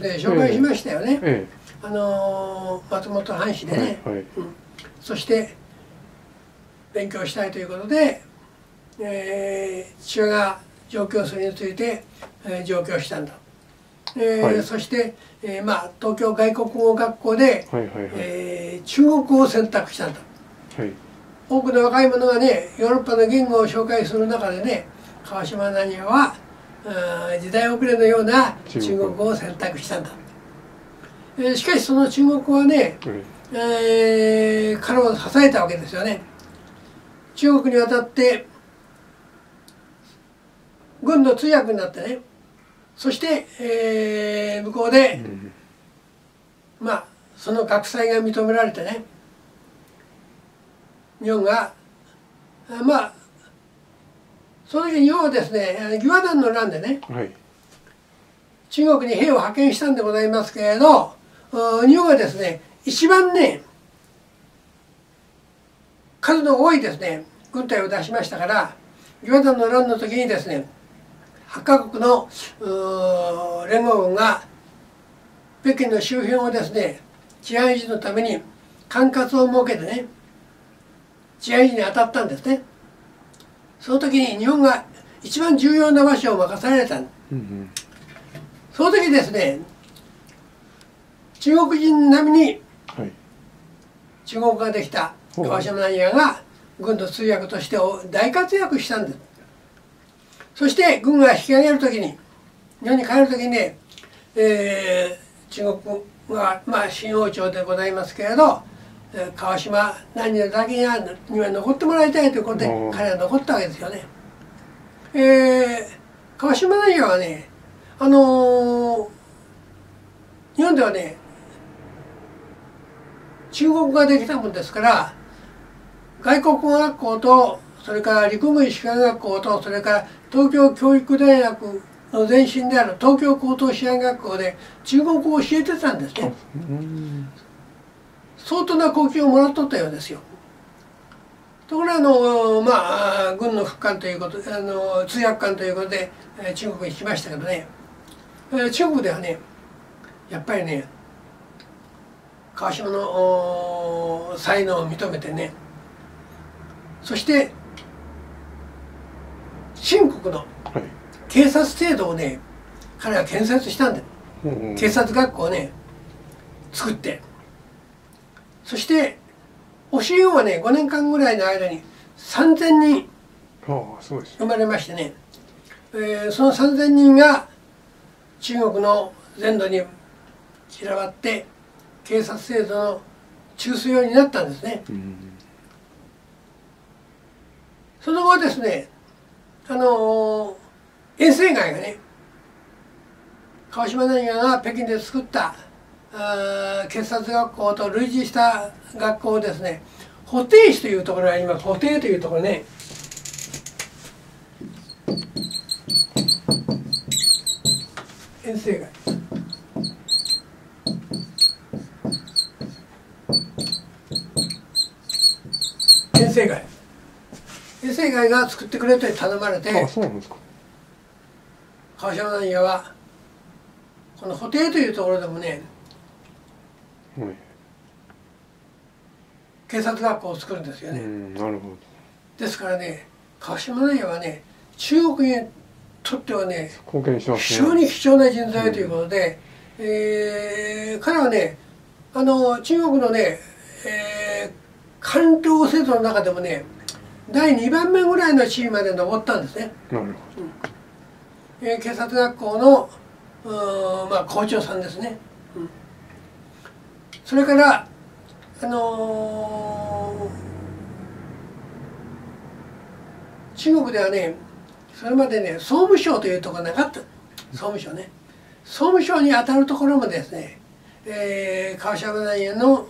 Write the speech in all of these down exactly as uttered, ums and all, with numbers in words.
ね紹介しましたよね、 えあの松本藩士でね、 はいはい、 うん、そして勉強したいということで、えー、父親が上京するについて、えー、上京したんだ、えーはい、そして、えーまあ、東京外国語学校で、はいはいはい、えー、中国語を選択したんだ、はい、多くの若い者がねヨーロッパの言語を紹介する中でね川島何也は時代遅れのような中国語を選択したんだ、えー、しかしその中国語はね、うん、えー、彼を支えたわけですよね。中国に渡って軍の通訳になってね、そして、えー、向こうで、うん、まあその学祭が認められてね、日本がまあその時日本はですね義和団の乱でね、はい、中国に兵を派遣したんでございますけれど、日本はですね一番ね数の多いですね軍隊を出しましたから、義和団の乱の時にですねはちカ国の連合軍が北京の周辺をですね治安維持のために管轄を設けてね治安維持に当たったんですね。その時に日本が一番重要な場所を任された、うんうん、その時ですね中国人並みに中国ができた川島何也が軍の通訳として大活躍したんです。そして軍が引き上げる時に日本に帰る時にね、えー、中国がまあ新王朝でございますけれど川島何也だけには残ってもらいたいということで彼は残ったわけですよね。えー、川島何也はねあのー、日本ではね中国語ができたもんですから外国語学校とそれから陸軍士官学校とそれから東京教育大学の前身である東京高等師範学校で中国語を教えてたんですね。相当な貢献をもらっとったようですよ。ところがあのまあ軍の副官ということあの通訳官ということで中国に来ましたけどね、中国ではねやっぱりね川島の才能を認めてね、そして清国の警察制度をね彼は建設したんだよ、うんうん、警察学校をね作って、そして教え子はねごねんかんぐらいの間にさんぜんにん生まれましてね、えー、そのさんぜんにんが中国の全土に散らばって警察制度の中枢用になったんですね、うん、その後ですねあのー、遠征街がね川島何也が北京で作ったあ警察学校と類似した学校をですね保定市というところがあります。保定というところね遠征街遠征街遠征街が作ってくれと頼まれて、あ、そうなんですか。川島何也はこの保定というところでもね、はい、警察学校を作るんですよね。うん、なるほど。ですからね川島何也はね中国にとってはね貢献しますね、非常に貴重な人材ということで、うん、えー、彼はねあの中国のね、えー、官僚制度の中でもねだいにばんめぐらいの地位まで上ったんですね。なるほど、うん、えー、警察学校のまあ校長さんですね、うん、それからあのー、中国ではねそれまでね総務省というところなかった。総務省ね総務省にあたるところもですね、えー、川島何也の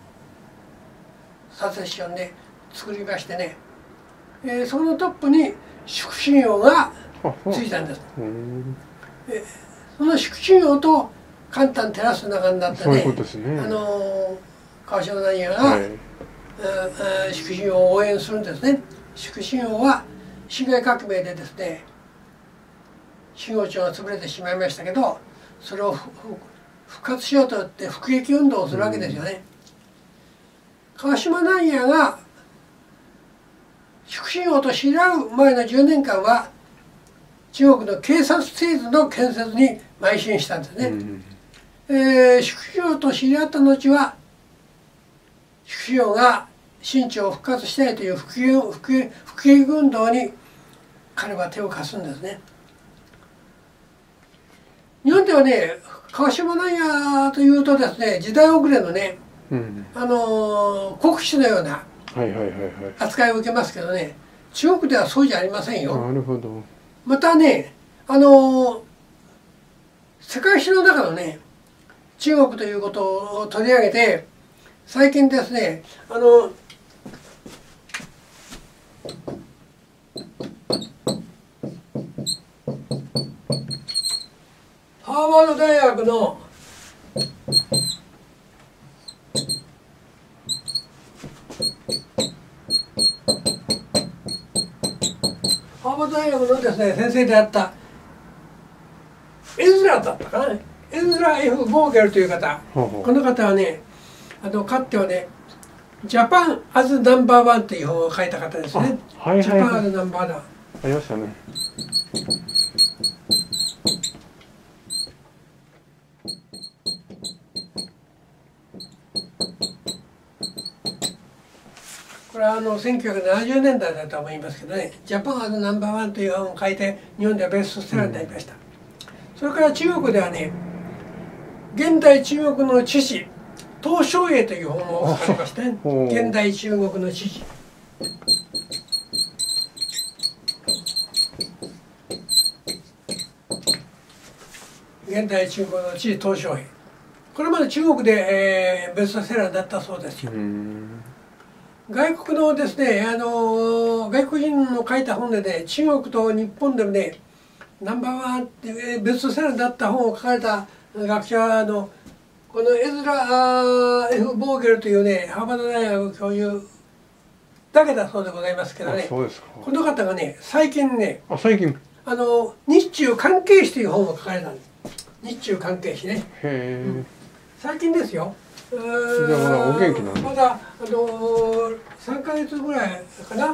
サセッションで作りましてね、えー、そのトップに祝信王がついたんです。えー、その祝信王と簡単照らす中になってね、あのー、川島何也が、はい、祝信王を応援するんですね。祝信王は辛亥革命でですね清王朝が潰れてしまいましたけど、それを復活しようとって服役運動をするわけですよね。川島南也が粛清王と知り合う前のじゅうねんかんは中国の警察制度の建設に邁進したんですね。うんえー、粛清王と知り合った後は粛清王が清朝を復活したいという復帰復帰復帰運動に彼は手を貸すんですね。日本ではね川島南也というとですね時代遅れのね、うん、あの国士のような扱いを受けますけどね中国ではそうじゃありませんよ。 なるほど。 またねあの世界史の中のね中国ということを取り上げて最近ですねあのハーバード大学のハーバード大学のですね先生であったエズラだったかなエズラ F ボーゲルという方、ほうほうこの方はねあのかつてはねジャパンアズナンバーワンという本を書いた方ですね。はいはいはい、ジャパンアズナンバーワンありましたね。 これはあのせんきゅうひゃくななじゅうねんだいだと思いますけどね「ジャパンアズナンバーワン」という本を書いて日本ではベストセラーになりました、うん、それから中国ではね現代中国の知識鄧小英という本を書かれましたね。現代中国の知識現代中国の知識鄧小英これまで中国で、えー、ベストセラーだったそうですよ。外国のですね、あの外国人の書いた本でね中国と日本でもねナンバーワンってベストセラーだった本を書かれた学者のこのエズラ F ボーゲルというねハーバード大学教授だけだそうでございますけどねこの方がね最近ねあ最近あの日中関係史という本を書かれたんです。日中関係史ね。へえ、うん、最近ですよ。 じゃあまだお元気なんです。 まだあのー、さんかげつぐらいかな。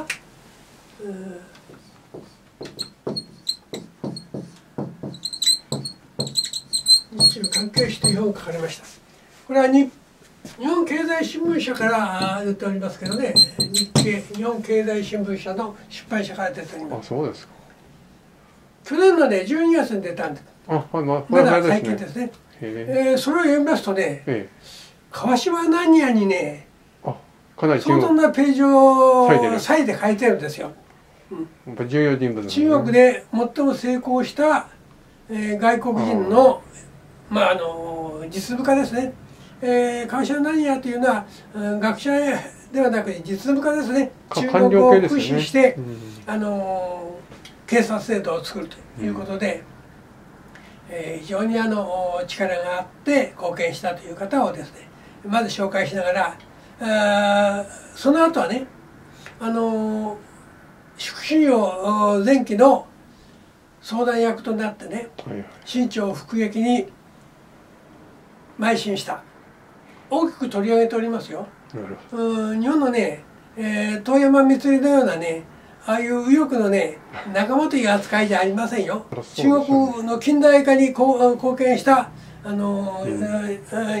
日中関係史という本を書かれました。これはに日本経済新聞社から出ておりますけどね日経日本経済新聞社の出版社から出ております。 あ、そうですか。 去年のねじゅうにがつに出たんです。 あ、まあ、 まだ最近ですね。えー、それを読みますとね、ええ、川島南也にね相当なページを割いて書いてるんですよ。 うん、やっぱ重要人物、ね、 中国で最も成功した、えー、外国人のまああの実務家ですね。えー、川島南也というのは、うん、学者ではなく実務家ですね。中国を駆使して、ねうん、あの警察制度を作るということで。うんえー、非常にあの力があって貢献したという方をですねまず紹介しながらあその後はねあの粛清王前期の相談役となってね清朝復撃に邁進した大きく取り上げておりますよ。うん日本のね、えー、遠山光のようなねああいう右翼のね仲間という扱いじゃありませんよ。中国の近代化に貢献したあの、うん、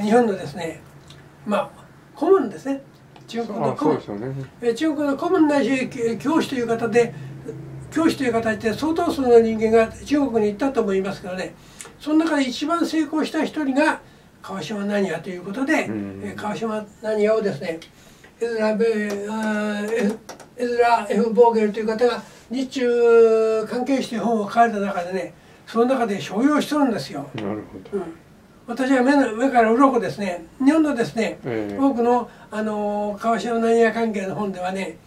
日本のですねまあ顧問ですね中国の顧問、ね、中国の顧問ないし教師という方で教師という形で相当数の人間が中国に行ったと思いますけどねその中で一番成功した一人が川島南也ということで、うん、川島南也をですねエズラベエズラ F ボーゲルという方が日中関係史という本を書かれた中でねその中で商用してるんですよ。 なるほど、うん、 私は目の目から鱗ですね日本のですね、えー、多くの、あの川島南也関係の本ではね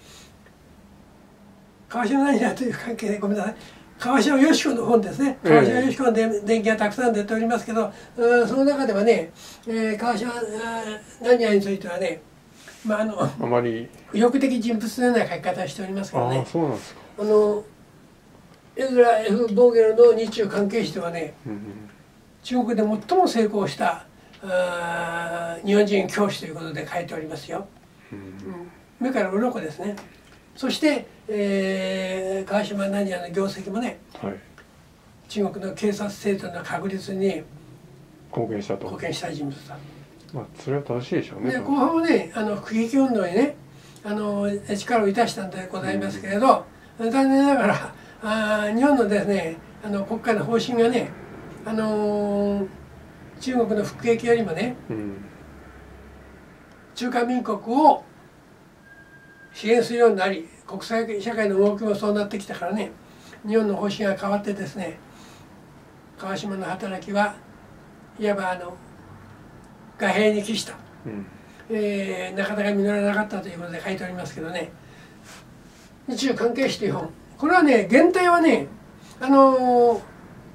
川島南也という関係でごめんなさい川島よし子の本ですね川島よし子の伝記がたくさん出ておりますけど、えー、その中ではね、えー、川島南也についてはねまああのあまり右翼的人物のような書き方をしておりますからね。 ああそうなんですか。 あのエズラ F ボーゲルの日中関係史ではね、うん、中国で最も成功したあ日本人教師ということで書いておりますよ。 うんうん、目から鱗ですね。そして、えー、川島何々の業績もね、 はい、 中国の警察制度の確立に貢献したと。 貢献した人物だ。 まあそれは正しいでしょうね。 で後半はね、あの福撃運動にね、あの力をいたしたんでございますけれど、うん、残念ながらあ日本のですね、あの国家の方針がね、あのー、中国の福撃よりもね、うん、中華民国を支援するようになり、国際社会の動きもそうなってきたからね、日本の方針が変わってですね、川島の働きはいわばあの貨幣に帰した、うん、えー、なかなか実らなかったということで書いておりますけどね。日中関係史という本、これはね、原体はね、あのー、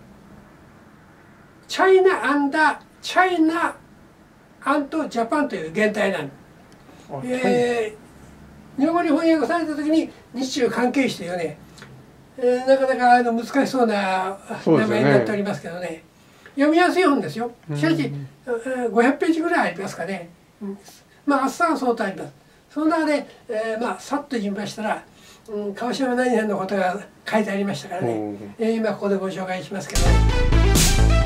チャイナ・アンダー・チャイナ・アント・ジャパンという原体なの。えー、日本語に翻訳された時に日中関係史というね、えー、なかなかあの難しそうな名前になっておりますけどね、読みやすい本ですよ。しかしごひゃくページぐらいありますかね。うん、まあ厚さは相当あります。その中で、えー、まあさっと言いましたら、うん、川島何々のことが書いてありましたからね、えー、今ここでご紹介しますけど、ね。